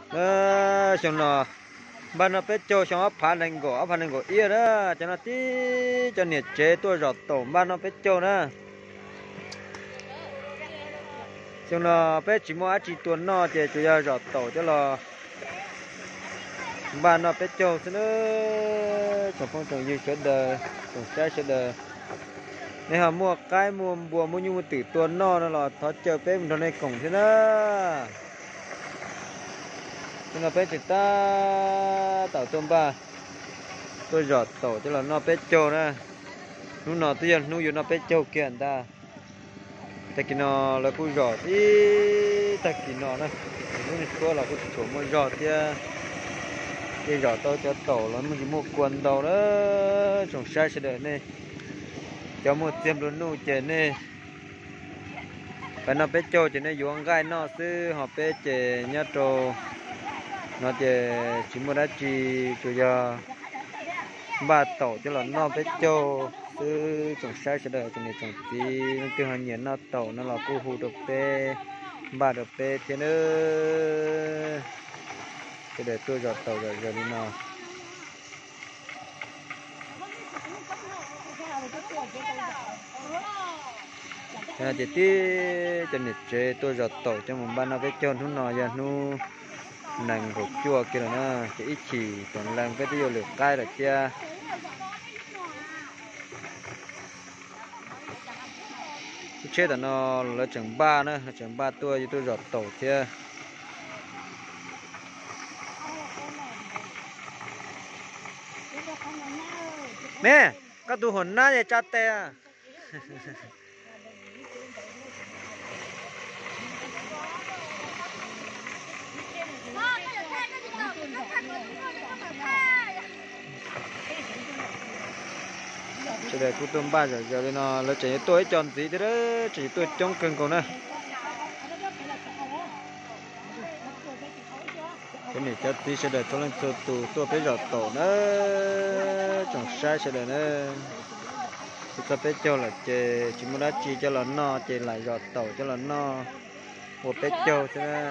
xong nó ban nó bé cho xong phá lên gỗ ia đó cho nó tí cho nhiệt chế tôi rót tổ ban nó bé cho đó xong nó bé chỉ mua chỉ tuần nó thì chủ yếu rót tổ cho là ban nó bé cho xin nữa trong phong trào như sữa đờ trong trái sữa đờ nên họ mua cái mua bùa mua như mua tử tuần nó là thoát chờ bé mình này cổng thế đó nên là bé chỉ ta tạo tôm ba tôi rót tổ cho là nó bé cho nè nu nó tiền nu nó bé cho kia ta tại vì nó là cú rót đi tại vì nó nè nu có là cú chỗ mua rót kia cái rót tôi cho tổ là mình mua quần đầu đó trồng sai sẽ đợi nè cho một tiêm luôn nu chè nè và nó bé cho chè nè dùng gai nó sư họ bé chè nhá trâu nó chè chỉ mua đá chi cho ba tổ cho là nó bé cho sư trồng sai sẽ đợi cho này trồng tí nó tiêu hành nhiệt nó tổ nó là cô hù được bé ba được bé thế nữa cái để tôi giọt tàu rồi đi nào à chỉ tí cho nhiệt chế tôi giọt tàu cho một ban nó bé cho nó nọ giờ nu nành hộp chua kia là chỉ ít chỉ còn làm cái tiêu lửa cay là chia chết là nó là chừng ba nữa chừng 3 tuổi tôi giọt tổ kia nè các tu hồn na để chặt tè chỉ để cú tôm ba giờ đây nó là chỉ tôi chọn gì thế đó chỉ tôi trong cưng còn nè cái này cho tí sẽ để tôi lên tôi phải giọt tổ nữa trồng sai sẽ để nữa tôi phải cho là chỉ muốn đá chi cho là no chỉ lại giọt tổ cho là no một bé cho thế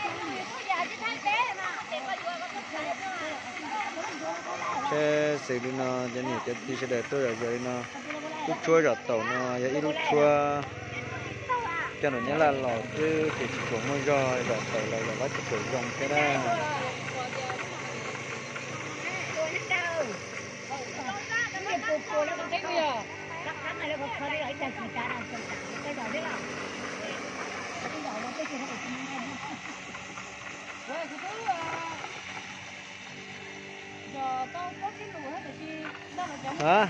che xử lý nó cho nên cho tí sẽ để tôi rồi giờ nó lúc chua giọt tổ nó giờ ít lúc chua cho nó nhớ là lò chứ thì chỉ có môi rồi giọt tổ là bắt chỉ dùng cái đó hả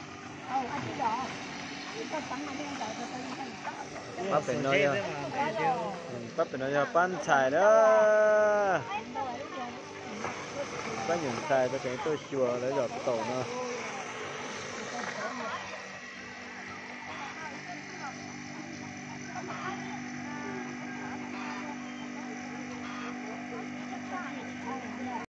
bắp phải nói ra bắp phải nói ra bán xài đó bán những xài tôi thấy tôi chùa lấy giọt tổ nữa